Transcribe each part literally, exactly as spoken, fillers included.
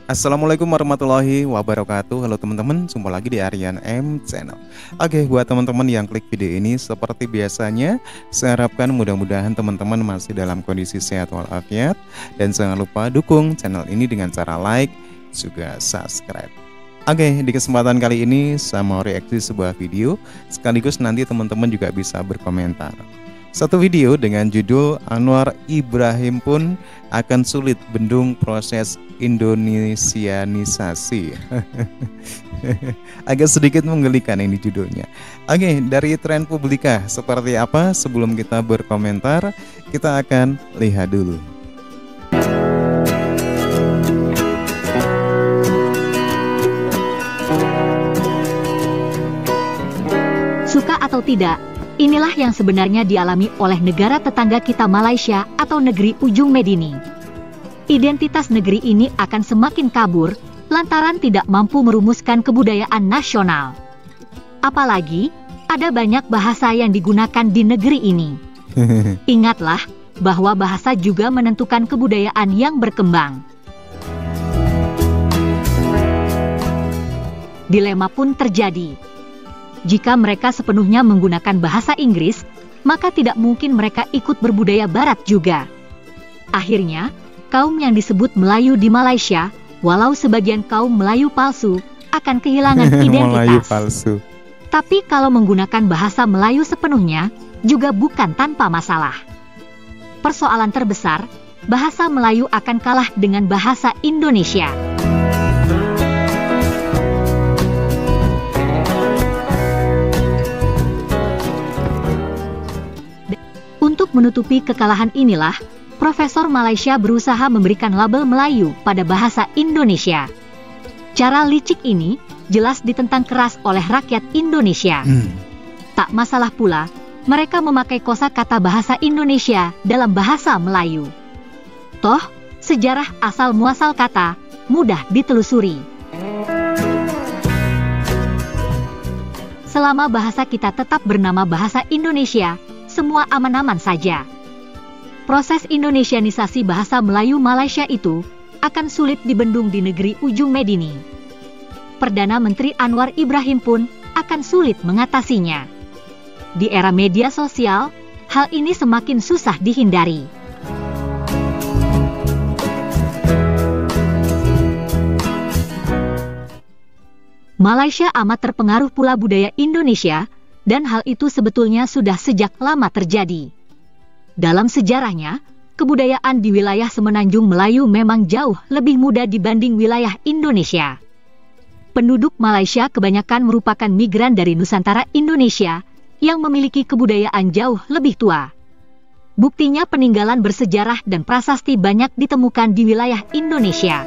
Assalamualaikum warahmatullahi wabarakatuh. Halo teman-teman, jumpa lagi di Aryan M Channel. Oke, buat teman-teman yang klik video ini, seperti biasanya saya harapkan mudah-mudahan teman-teman masih dalam kondisi sehat walafiat. Dan jangan lupa dukung channel ini dengan cara like, juga subscribe. Oke, di kesempatan kali ini saya mau reaksi sebuah video, sekaligus nanti teman-teman juga bisa berkomentar. Satu video dengan judul Anwar Ibrahim pun akan sulit bendung proses Indonesianisasi. Agak sedikit menggelikan ini judulnya. Oke, dari tren Publika seperti apa? Sebelum kita berkomentar, kita akan lihat dulu. Suka atau tidak, inilah yang sebenarnya dialami oleh negara tetangga kita Malaysia atau negeri ujung Medini. Identitas negeri ini akan semakin kabur lantaran tidak mampu merumuskan kebudayaan nasional. Apalagi, ada banyak bahasa yang digunakan di negeri ini. Ingatlah bahwa bahasa juga menentukan kebudayaan yang berkembang. Dilema pun terjadi. Jika mereka sepenuhnya menggunakan bahasa Inggris, maka tidak mungkin mereka ikut berbudaya barat juga. Akhirnya, kaum yang disebut Melayu di Malaysia, walau sebagian kaum Melayu palsu, akan kehilangan identitas. Melayu palsu. Tapi kalau menggunakan bahasa Melayu sepenuhnya, juga bukan tanpa masalah. Persoalan terbesar, bahasa Melayu akan kalah dengan bahasa Indonesia. Untuk menutupi kekalahan inilah, Profesor Malaysia berusaha memberikan label Melayu pada bahasa Indonesia. Cara licik ini jelas ditentang keras oleh rakyat Indonesia. Hmm. Tak masalah pula, mereka memakai kosakata bahasa Indonesia dalam bahasa Melayu. Toh, sejarah asal-muasal kata mudah ditelusuri. Selama bahasa kita tetap bernama bahasa Indonesia, semua aman-aman saja. Proses Indonesianisasi bahasa Melayu Malaysia itu akan sulit dibendung di negeri ujung Medini. Perdana Menteri Anwar Ibrahim pun akan sulit mengatasinya. Di era media sosial, hal ini semakin susah dihindari. Malaysia amat terpengaruh pula budaya Indonesia, dan hal itu sebetulnya sudah sejak lama terjadi. Dalam sejarahnya, kebudayaan di wilayah Semenanjung Melayu memang jauh lebih muda dibanding wilayah Indonesia. Penduduk Malaysia kebanyakan merupakan migran dari Nusantara Indonesia yang memiliki kebudayaan jauh lebih tua. Buktinya peninggalan bersejarah dan prasasti banyak ditemukan di wilayah Indonesia.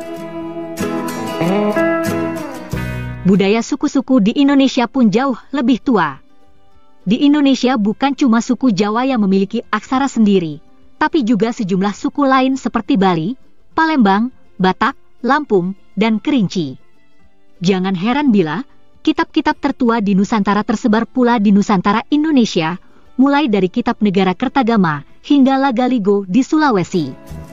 Budaya suku-suku di Indonesia pun jauh lebih tua. Di Indonesia bukan cuma suku Jawa yang memiliki aksara sendiri, tapi juga sejumlah suku lain seperti Bali, Palembang, Batak, Lampung, dan Kerinci. Jangan heran bila kitab-kitab tertua di Nusantara tersebar pula di Nusantara Indonesia, mulai dari kitab Negara Kertagama hingga Lagaligo di Sulawesi.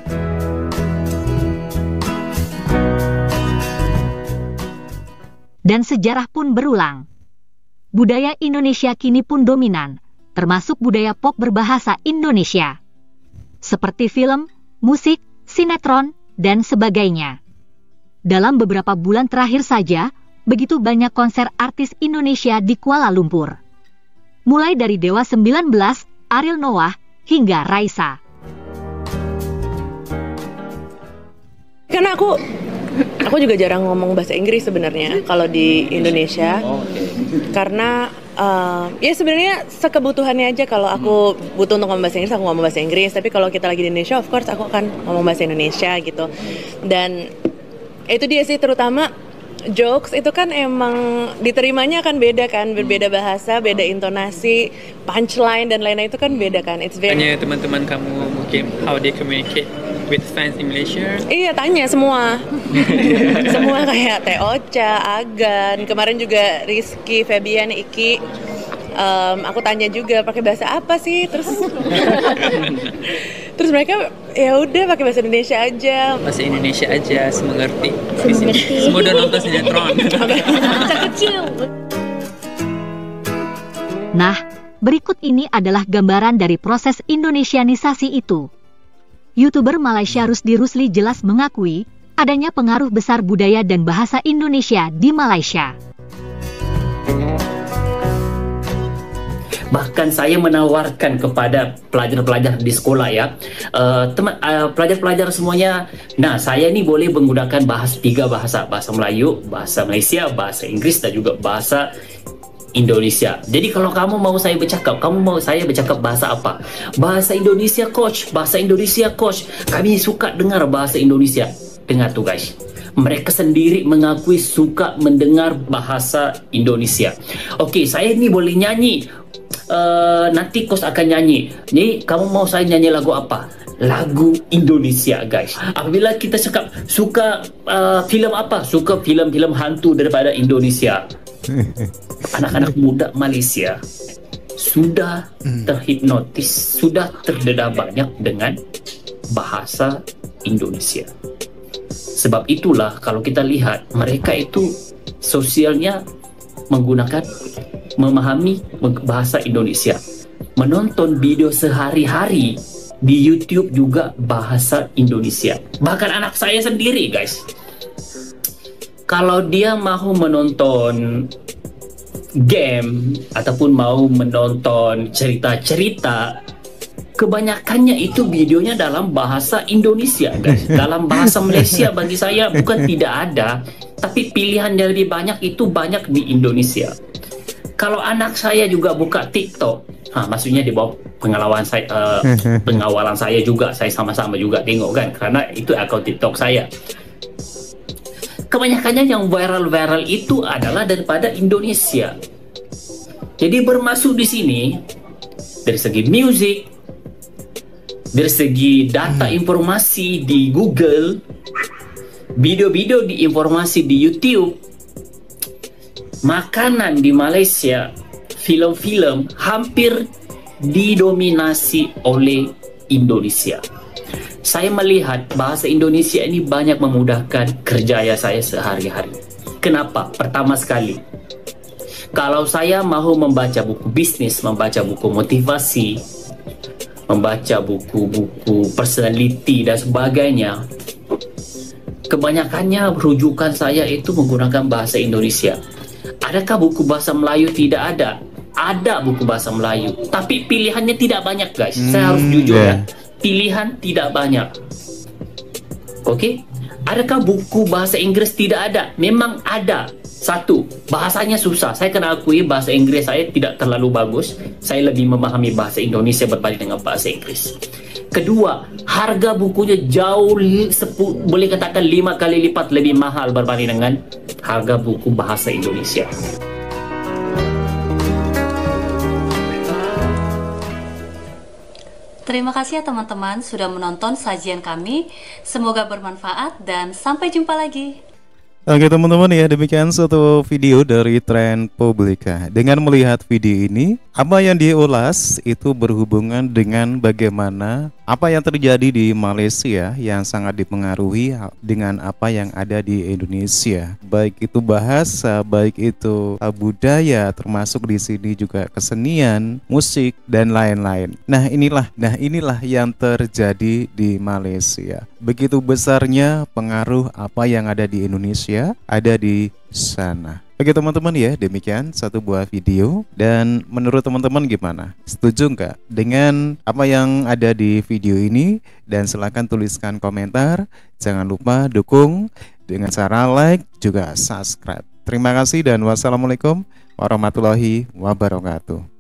Dan sejarah pun berulang. Budaya Indonesia kini pun dominan, termasuk budaya pop berbahasa Indonesia. Seperti film, musik, sinetron, dan sebagainya. Dalam beberapa bulan terakhir saja, begitu banyak konser artis Indonesia di Kuala Lumpur. Mulai dari Dewa sembilan belas, Ariel Noah, hingga Raisa. Karena aku aku juga jarang ngomong bahasa Inggris sebenarnya kalau di Indonesia. Oh, okay. Karena uh, ya sebenarnya sekebutuhannya aja. Kalau aku butuh untuk ngomong bahasa Inggris, aku ngomong bahasa Inggris. Tapi kalau kita lagi di Indonesia, of course aku akan ngomong bahasa Indonesia gitu. Dan itu dia sih, terutama jokes itu kan emang diterimanya kan beda kan, berbeda bahasa, beda intonasi, punchline dan lain-lain itu kan beda kan. It's very... Tanya teman-teman kamu mungkin how they communicate with fans in Malaysia? Iya, tanya semua. Semua kayak Teh Ocha, Agan, kemarin juga Rizky, Febian, Iki. Um, aku tanya juga pakai bahasa apa sih, terus terus mereka ya udah pakai bahasa Indonesia aja. Bahasa Indonesia aja, semengerti. Semengerti. Semua udah nonton sinetron. Bocah kecil. Nah, berikut ini adalah gambaran dari proses Indonesianisasi itu. YouTuber Malaysia Rusdi Rusli jelas mengakui adanya pengaruh besar budaya dan bahasa Indonesia di Malaysia. Bahkan saya menawarkan kepada pelajar-pelajar di sekolah ya, uh, teman uh, pelajar-pelajar semuanya, nah saya ini boleh menggunakan bahasa tiga bahasa, bahasa Melayu, bahasa Malaysia, bahasa Inggris dan juga bahasa Indonesia. Jadi kalau kamu mau saya bercakap, kamu mau saya bercakap bahasa apa? Bahasa Indonesia coach, bahasa Indonesia coach. Kami suka dengar bahasa Indonesia. Dengar tuh guys. Mereka sendiri mengakui suka mendengar bahasa Indonesia. Okey, saya ni boleh nyanyi. Uh, nanti kos akan nyanyi. Ni kamu mau saya nyanyi lagu apa? Lagu Indonesia guys. Apabila kita cakap suka uh, filem apa? Suka filem-filem hantu daripada Indonesia. Anak-anak muda Malaysia sudah terhipnotis, sudah terdedah banyak dengan bahasa Indonesia. Sebab itulah kalau kita lihat mereka itu sosialnya menggunakan, memahami bahasa Indonesia. Menonton video sehari-hari di YouTube juga bahasa Indonesia. Bahkan anak saya sendiri guys, kalau dia mahu menonton game ataupun mau menonton cerita-cerita, kebanyakannya itu videonya dalam bahasa Indonesia guys. Dalam bahasa Malaysia bagi saya bukan tidak ada, tapi pilihan yang lebih banyak itu banyak di Indonesia. Kalau anak saya juga buka TikTok, ha, maksudnya di bawah pengawalan saya, uh, pengawalan saya juga, saya sama-sama juga tengok kan, karena itu akaun TikTok saya. Kebanyakannya yang viral-viral itu adalah daripada Indonesia. Jadi bermasuk di sini dari segi music, dari segi data informasi di Google, video-video di informasi di YouTube, makanan di Malaysia, film-film hampir didominasi oleh Indonesia. Saya melihat bahasa Indonesia ini banyak memudahkan kerjaya saya sehari-hari. Kenapa? Pertama sekali, kalau saya mahu membaca buku bisnis, membaca buku motivasi, membaca buku-buku personality dan sebagainya, kebanyakannya rujukan saya itu menggunakan bahasa Indonesia. Adakah buku bahasa Melayu? Tidak ada. Ada buku bahasa Melayu, tapi pilihannya tidak banyak guys. Hmm, saya harus jujur yeah. ya. Pilihan tidak banyak. Okey, adakah buku bahasa Inggris? Tidak ada. Memang ada. Satu, bahasanya susah. Saya kena akui bahasa Inggris saya tidak terlalu bagus. Saya lebih memahami bahasa Indonesia berbanding dengan bahasa Inggris. Kedua, harga bukunya jauh sepu, boleh katakan lima kali lipat lebih mahal berbanding dengan harga buku bahasa Indonesia. Terima kasih ya teman-teman sudah menonton sajian kami. Semoga bermanfaat dan sampai jumpa lagi. Oke teman-teman ya, demikian satu video dari Trend Publika. Dengan melihat video ini, apa yang diulas itu berhubungan dengan bagaimana apa yang terjadi di Malaysia yang sangat dipengaruhi dengan apa yang ada di Indonesia. Baik itu bahasa, baik itu budaya, termasuk di sini juga kesenian, musik dan lain-lain. Nah, inilah nah inilah yang terjadi di Malaysia. Begitu besarnya pengaruh apa yang ada di Indonesia ada di sana. Oke teman-teman ya, demikian satu buah video. Dan menurut teman-teman gimana? Setuju nggak dengan apa yang ada di video ini? Dan silahkan tuliskan komentar. Jangan lupa dukung dengan cara like juga subscribe. Terima kasih dan wassalamualaikum warahmatullahi wabarakatuh.